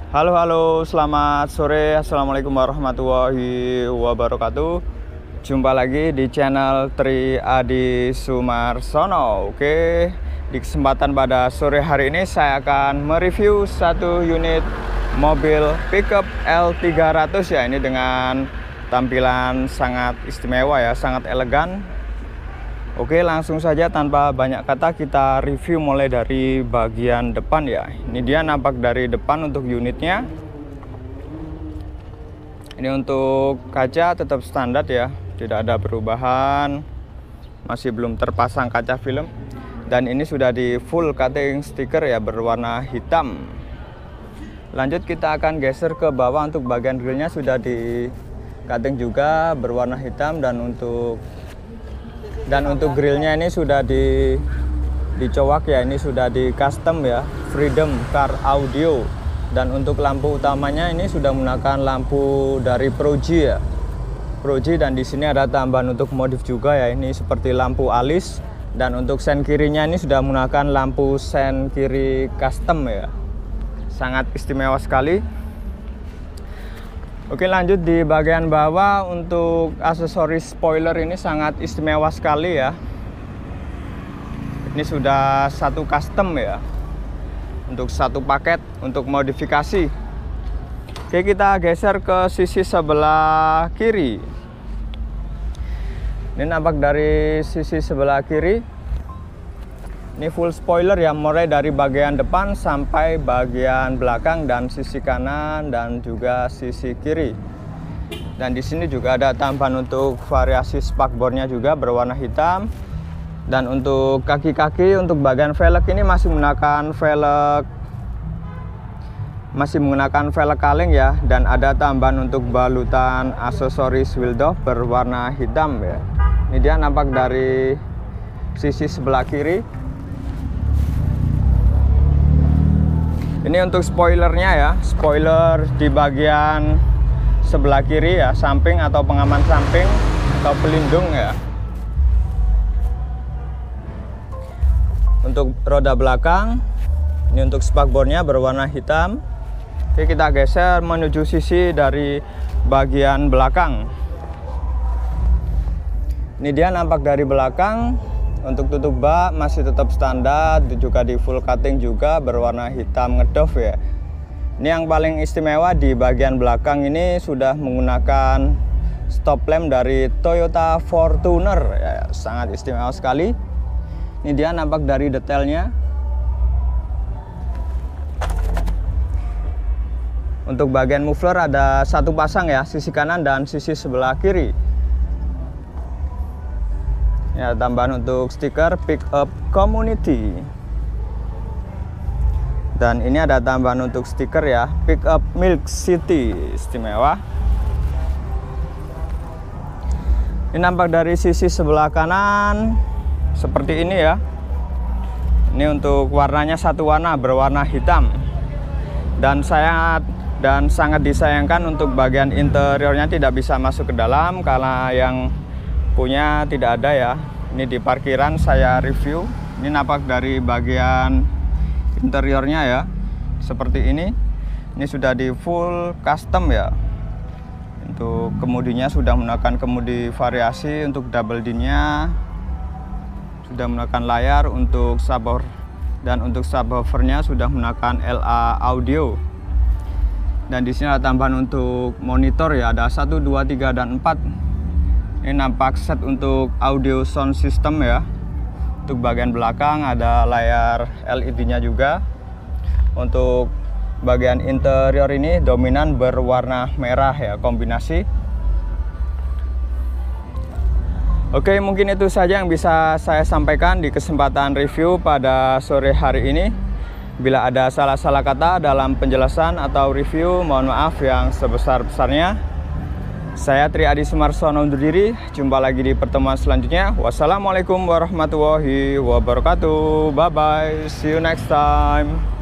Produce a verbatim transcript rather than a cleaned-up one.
Halo halo, selamat sore. Assalamualaikum warahmatullahi wabarakatuh. Jumpa lagi di channel Tri Adi Sumarsono. Oke, di kesempatan pada sore hari ini saya akan mereview satu unit mobil pickup L tiga ratus ya. Ini dengan tampilan sangat istimewa ya, sangat elegan. Oke, langsung saja tanpa banyak kata kita review mulai dari bagian depan ya. Ini dia nampak dari depan untuk unitnya. Ini untuk kaca tetap standar ya, tidak ada perubahan. Masih belum terpasang kaca film. Dan ini sudah di full cutting stiker ya, berwarna hitam. Lanjut kita akan geser ke bawah. Untuk bagian grillnya sudah di cutting juga berwarna hitam. Dan untuk Dan untuk grillnya ini sudah di dicowak ya, ini sudah di custom ya, Freedom Car Audio. Dan untuk lampu utamanya ini sudah menggunakan lampu dari Proji ya, Proji. Dan di sini ada tambahan untuk modif juga ya, ini seperti lampu alis. Dan untuk sen kirinya ini sudah menggunakan lampu sen kiri custom ya, sangat istimewa sekali. Oke, lanjut di bagian bawah. Untuk aksesoris spoiler ini sangat istimewa sekali ya. Ini sudah satu custom ya, untuk satu paket untuk modifikasi. Oke, kita geser ke sisi sebelah kiri. Ini nampak dari sisi sebelah kiri. Ini full spoiler ya, mulai dari bagian depan sampai bagian belakang dan sisi kanan dan juga sisi kiri. Dan di sini juga ada tambahan untuk variasi spakbornya juga berwarna hitam. Dan untuk kaki-kaki, untuk bagian velg ini masih menggunakan velg masih menggunakan velg kaleng ya. Dan ada tambahan untuk balutan aksesoris wheel doff berwarna hitam ya. Ini dia nampak dari sisi sebelah kiri. Ini untuk spoilernya ya, spoiler di bagian sebelah kiri ya, samping atau pengaman samping atau pelindung ya. Untuk roda belakang, ini untuk spakbornya berwarna hitam. Oke, kita geser menuju sisi dari bagian belakang. Ini dia nampak dari belakang. Untuk tutup bak masih tetap standar, juga di full cutting juga berwarna hitam ngedoff ya. Ini yang paling istimewa di bagian belakang ini sudah menggunakan stop lamp dari Toyota Fortuner ya, sangat istimewa sekali. Ini dia nampak dari detailnya. Untuk bagian muffler ada satu pasang ya, sisi kanan dan sisi sebelah kiri. Ya, tambahan untuk stiker pickup community. Dan ini ada tambahan untuk stiker ya, pickup Milk City, istimewa. Ini nampak dari sisi sebelah kanan seperti ini ya. Ini untuk warnanya satu warna berwarna hitam. Dan saya dan sangat disayangkan untuk bagian interiornya tidak bisa masuk ke dalam karena yang punya tidak ada ya. Ini di parkiran saya review. Ini nampak dari bagian interiornya ya, seperti ini. Ini sudah di full custom ya. Untuk kemudinya sudah menggunakan kemudi variasi. Untuk double din-nya sudah menggunakan layar. Untuk subwoofer dan untuk subwoofernya sudah menggunakan L A audio. Dan di sini ada tambahan untuk monitor ya, ada satu, dua, tiga, dan empat. Ini nampak set untuk audio sound system ya. Untuk bagian belakang ada layar L E D-nya juga. Untuk bagian interior ini dominan berwarna merah ya, kombinasi. Oke, mungkin itu saja yang bisa saya sampaikan di kesempatan review pada sore hari ini. Bila ada salah-salah kata dalam penjelasan atau review, mohon maaf yang sebesar-besarnya. Saya Tri Adi Sumarsono undur diri. Jumpa lagi di pertemuan selanjutnya. Wassalamualaikum warahmatullahi wabarakatuh. Bye bye. See you next time.